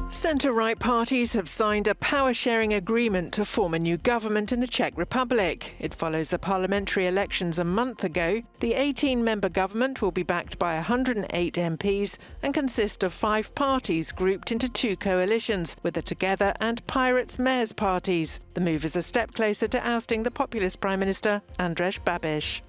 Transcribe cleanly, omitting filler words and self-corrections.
Centre-right parties have signed a power-sharing agreement to form a new government in the Czech Republic. It follows the parliamentary elections a month ago. The 18-member government will be backed by 108 MPs and consist of 5 parties grouped into 2 coalitions, with the Together and Pirates Mayor's parties. The move is a step closer to ousting the populist Prime Minister Andrej Babiš.